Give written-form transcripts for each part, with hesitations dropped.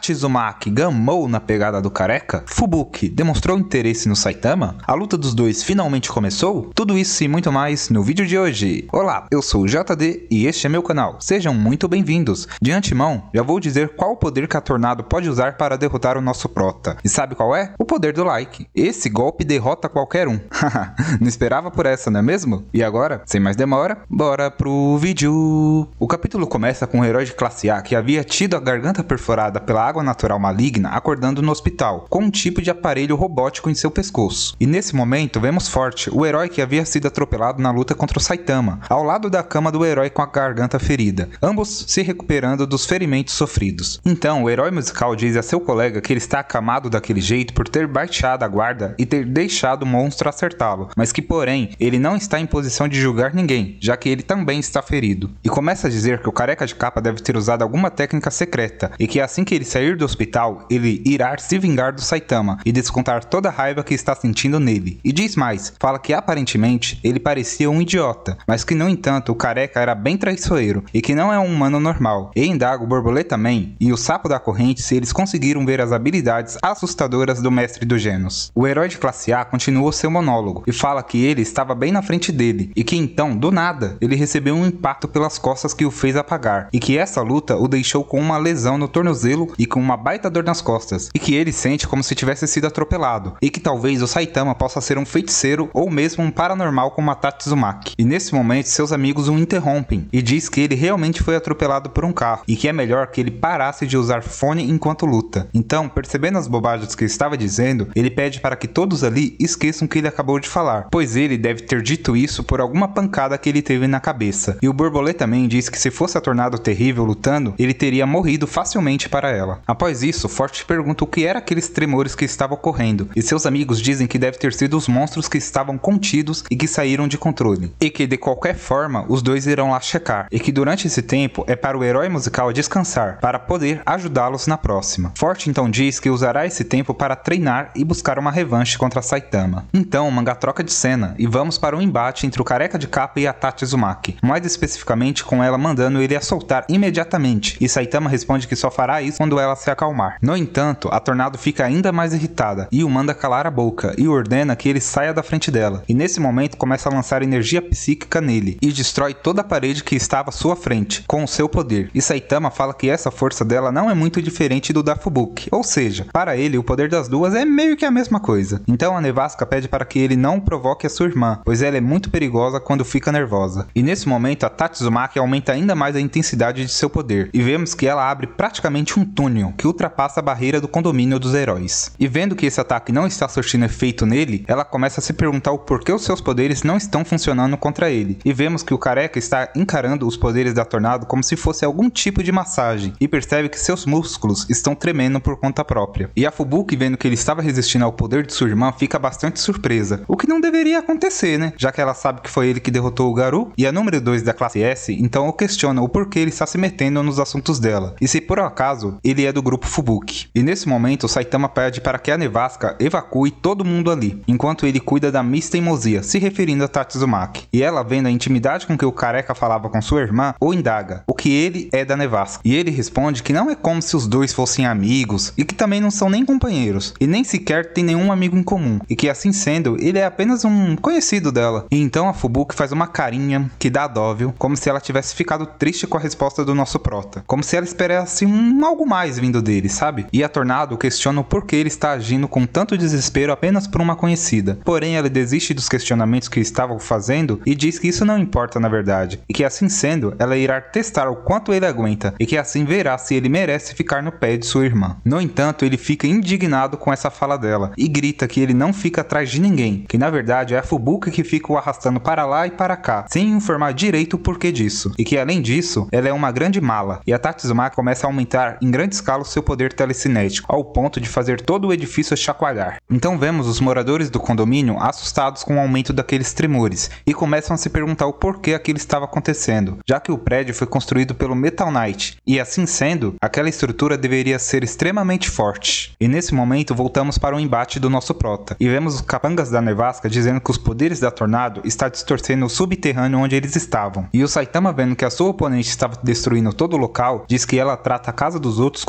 Tatsumaki gamou na pegada do careca? Fubuki demonstrou interesse no Saitama? A luta dos dois finalmente começou? Tudo isso e muito mais no vídeo de hoje. Olá, eu sou o JD e este é meu canal. Sejam muito bem-vindos. De antemão, já vou dizer qual o poder que a Tornado pode usar para derrotar o nosso prota. E sabe qual é? O poder do like. Esse golpe derrota qualquer um. Não esperava por essa, não é mesmo? E agora, sem mais demora, bora pro vídeo. O capítulo começa com um herói de classe A que havia tido a garganta perfurada pela água natural maligna acordando no hospital, com um tipo de aparelho robótico em seu pescoço. E nesse momento vemos Forte, o herói que havia sido atropelado na luta contra o Saitama, ao lado da cama do herói com a garganta ferida, ambos se recuperando dos ferimentos sofridos. Então o herói musical diz a seu colega que ele está acamado daquele jeito por ter baixado a guarda e ter deixado o monstro acertá-lo, mas que porém ele não está em posição de julgar ninguém, já que ele também está ferido. E começa a dizer que o careca de capa deve ter usado alguma técnica secreta, e que assim que ele sair do hospital, ele irá se vingar do Saitama e descontar toda a raiva que está sentindo nele. E diz mais, fala que aparentemente ele parecia um idiota, mas que no entanto o careca era bem traiçoeiro e que não é um humano normal. E indaga o Borboleta Man e o Sapo da Corrente se eles conseguiram ver as habilidades assustadoras do mestre do Genos. O herói de classe A continua seu monólogo e fala que ele estava bem na frente dele e que então, do nada, ele recebeu um impacto pelas costas que o fez apagar e que essa luta o deixou com uma lesão no tornozelo e com uma baita dor nas costas e que ele sente como se tivesse sido atropelado e que talvez o Saitama possa ser um feiticeiro ou mesmo um paranormal como a Tatsumaki. E nesse momento seus amigos o interrompem e diz que ele realmente foi atropelado por um carro e que é melhor que ele parasse de usar fone enquanto luta. Então, percebendo as bobagens que estava dizendo, ele pede para que todos ali esqueçam o que ele acabou de falar, pois ele deve ter dito isso por alguma pancada que ele teve na cabeça. E o Borboleta Man diz que se fosse a Tornado terrível lutando, ele teria morrido facilmente para ela. Após isso, Forte pergunta o que era aqueles tremores que estavam ocorrendo, e seus amigos dizem que deve ter sido os monstros que estavam contidos e que saíram de controle, e que de qualquer forma os dois irão lá checar, e que durante esse tempo é para o herói musical descansar, para poder ajudá-los na próxima. Forte então diz que usará esse tempo para treinar e buscar uma revanche contra Saitama. Então o mangá troca de cena, e vamos para um embate entre o careca de capa e a Tatsumaki, mais especificamente com ela mandando ele a soltar imediatamente, e Saitama responde que só fará isso quando ela se acalmar. No entanto, a Tornado fica ainda mais irritada e o manda calar a boca e ordena que ele saia da frente dela, e nesse momento começa a lançar energia psíquica nele e destrói toda a parede que estava à sua frente com o seu poder. E Saitama fala que essa força dela não é muito diferente do da Fubuki, ou seja, para ele o poder das duas é meio que a mesma coisa. Então a Nevasca pede para que ele não provoque a sua irmã, pois ela é muito perigosa quando fica nervosa. E nesse momento a Tatsumaki aumenta ainda mais a intensidade de seu poder, e vemos que ela abre praticamente um túnel que ultrapassa a barreira do condomínio dos heróis. E vendo que esse ataque não está surtindo efeito nele, ela começa a se perguntar o porquê os seus poderes não estão funcionando contra ele. E vemos que o careca está encarando os poderes da Tornado como se fosse algum tipo de massagem, e percebe que seus músculos estão tremendo por conta própria. E a Fubuki, vendo que ele estava resistindo ao poder de sua irmã, fica bastante surpresa, o que não deveria acontecer, né? Já que ela sabe que foi ele que derrotou o Garou, e a número 2 da classe S, então o questiona o porquê ele está se metendo nos assuntos dela, e se por acaso ele é do grupo Fubuki. E nesse momento o Saitama pede para que a Nevasca evacue todo mundo ali, enquanto ele cuida da Miss Teimosia, se referindo a Tatsumaki. E ela, vendo a intimidade com que o careca falava com sua irmã, o indaga o que ele é da Nevasca. E ele responde que não é como se os dois fossem amigos, e que também não são nem companheiros, e nem sequer tem nenhum amigo em comum, e que assim sendo, ele é apenas um conhecido dela. E então a Fubuki faz uma carinha que dá dó, viu? Como se ela tivesse ficado triste com a resposta do nosso prota, como se ela esperasse algo mais vindo dele, sabe? E a Tornado questiona o porquê ele está agindo com tanto desespero apenas por uma conhecida. Porém, ela desiste dos questionamentos que estavam fazendo e diz que isso não importa na verdade, e que assim sendo, ela irá testar o quanto ele aguenta, e que assim verá se ele merece ficar no pé de sua irmã. No entanto, ele fica indignado com essa fala dela, e grita que ele não fica atrás de ninguém, que na verdade é a Fubuki que fica o arrastando para lá e para cá, sem informar direito o porquê disso, e que além disso, ela é uma grande mala, e a Tatsumaki começa a aumentar em grande escala o seu poder telecinético, ao ponto de fazer todo o edifício chacoalhar. Então vemos os moradores do condomínio assustados com o aumento daqueles tremores, e começam a se perguntar o porquê aquilo estava acontecendo, já que o prédio foi construído pelo Metal Knight, e assim sendo, aquela estrutura deveria ser extremamente forte. E nesse momento voltamos para o embate do nosso prota, e vemos os capangas da Nevasca dizendo que os poderes da Tornado está distorcendo o subterrâneo onde eles estavam. E o Saitama, vendo que a sua oponente estava destruindo todo o local, diz que ela trata a casa dos outros como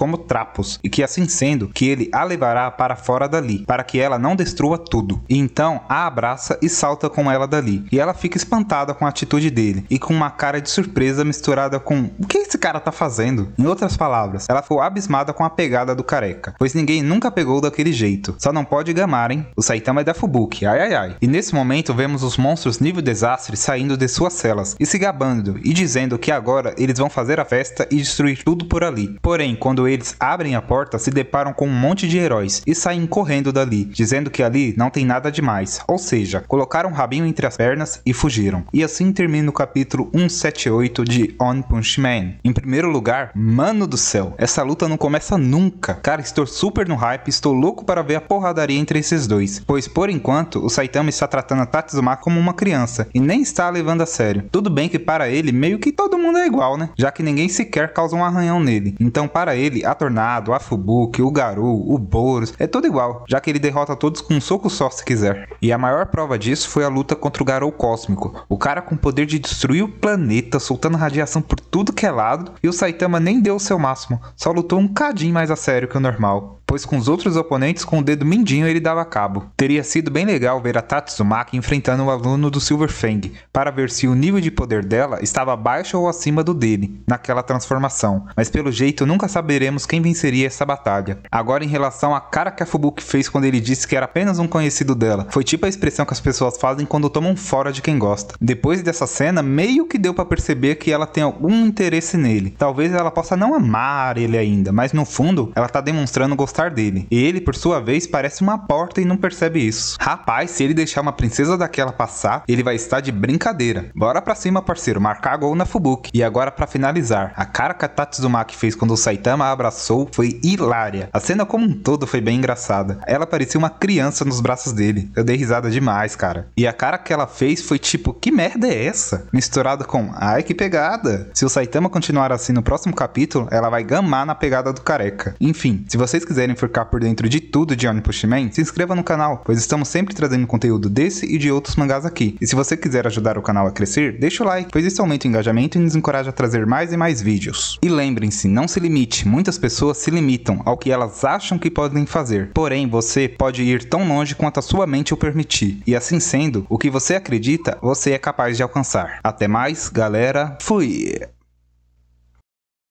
como trapos, e que assim sendo, que ele a levará para fora dali, para que ela não destrua tudo. E então a abraça e salta com ela dali, e ela fica espantada com a atitude dele, e com uma cara de surpresa misturada com o que esse cara tá fazendo? Em outras palavras, ela ficou abismada com a pegada do careca, pois ninguém nunca pegou daquele jeito. Só não pode gamar, hein? O Saitama é da Fubuki, ai ai ai. E nesse momento vemos os monstros nível desastre saindo de suas celas e se gabando e dizendo que agora eles vão fazer a festa e destruir tudo por ali. Porém, quando eles abrem a porta, se deparam com um monte de heróis e saem correndo dali, dizendo que ali não tem nada demais, ou seja, colocaram o rabinho entre as pernas e fugiram. E assim termina o capítulo 178 de One Punch Man. Em primeiro lugar, mano do céu, essa luta não começa nunca. Cara, estou super no hype, estou louco para ver a porradaria entre esses dois, pois por enquanto o Saitama está tratando a Tatsumaki como uma criança e nem está a levando a sério. Tudo bem que para ele meio que todo mundo é igual, né? Já que ninguém sequer causa um arranhão nele. Então para ele, a Tornado, a Fubuki, o Garou, o Boros, é tudo igual, já que ele derrota todos com um soco só se quiser. E a maior prova disso foi a luta contra o Garou Cósmico, o cara com o poder de destruir o planeta, soltando radiação por tudo que é lado, e o Saitama nem deu o seu máximo, só lutou um cadinho mais a sério que o normal, pois com os outros oponentes com o dedo mindinho ele dava cabo. Teria sido bem legal ver a Tatsumaki enfrentando o aluno do Silver Fang, para ver se o nível de poder dela estava abaixo ou acima do dele, naquela transformação, mas pelo jeito nunca saberemos quem venceria essa batalha. Agora em relação à cara que a Fubuki fez quando ele disse que era apenas um conhecido dela, foi tipo a expressão que as pessoas fazem quando tomam fora de quem gosta. Depois dessa cena, meio que deu pra perceber que ela tem algum interesse nele. Talvez ela possa não amar ele ainda, mas no fundo, ela tá demonstrando gostar dele. E ele, por sua vez, parece uma porta e não percebe isso. Rapaz, se ele deixar uma princesa daquela passar, ele vai estar de brincadeira. Bora pra cima, parceiro, marcar gol na Fubuki. E agora pra finalizar, a cara que a Tatsumaki fez quando o Saitama a abraçou foi hilária. A cena como um todo foi bem engraçada. Ela parecia uma criança nos braços dele. Eu dei risada demais, cara. E a cara que ela fez foi tipo, que merda é essa? Misturado com, ai que pegada. Se o Saitama continuar assim no próximo capítulo, ela vai gamar na pegada do careca. Enfim, se vocês quiserem ficar por dentro de tudo de One Punch Man, se inscreva no canal, pois estamos sempre trazendo conteúdo desse e de outros mangás aqui. E se você quiser ajudar o canal a crescer, deixa o like, pois isso aumenta o engajamento e nos encoraja a trazer mais e mais vídeos. E lembrem-se, não se limite, muitas pessoas se limitam ao que elas acham que podem fazer. Porém, você pode ir tão longe quanto a sua mente o permitir. E assim sendo, o que você acredita, você é capaz de alcançar. Até mais, galera. Fui!